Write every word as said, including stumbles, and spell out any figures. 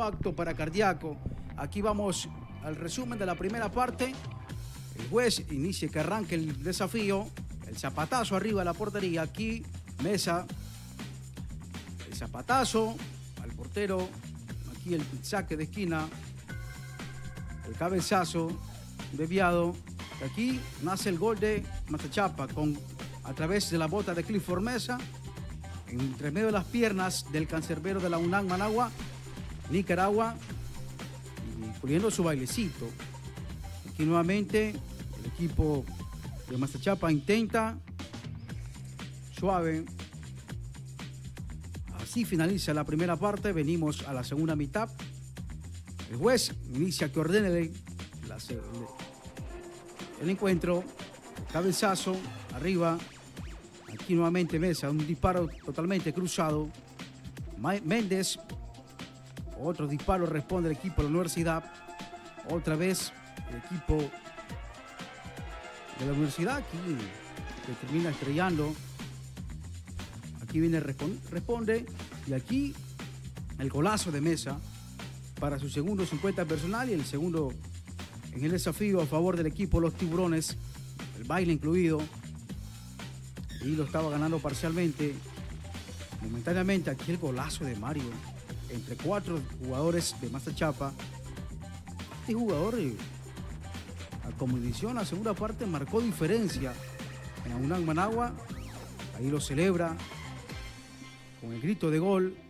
apto para cardíaco. Aquí vamos al resumen de la primera parte. El juez inicia que arranque el desafío. El zapatazo arriba de la portería. Aquí Mesa. El zapatazo al portero. Aquí el saque de esquina. El cabezazo desviado. Aquí nace el gol de Mazachapa con, a través de la bota de Clifford Mesa. Entre medio de las piernas del cancerbero de la UNAM Managua, Nicaragua, y poniendo su bailecito. Aquí nuevamente el equipo de Mazachapa intenta suave. Así finaliza la primera parte. Venimos a la segunda mitad. El juez inicia que ordene la, el, el encuentro. Cabezazo arriba. Aquí nuevamente Mesa, un disparo totalmente cruzado. Méndez, otro disparo, responde el equipo de la universidad. Otra vez el equipo de la universidad aquí que termina estrellando. Aquí viene, responde. Y aquí el golazo de Mesa para su segundo cincuenta personal y el segundo en el desafío a favor del equipo de los Tiburones. El baile incluido. Y lo estaba ganando parcialmente. Momentáneamente aquí el golazo de Mario entre cuatro jugadores de Mazachapa. Este jugador, como inició en la segunda parte, marcó diferencia en la UNAM Managua. Ahí lo celebra con el grito de gol.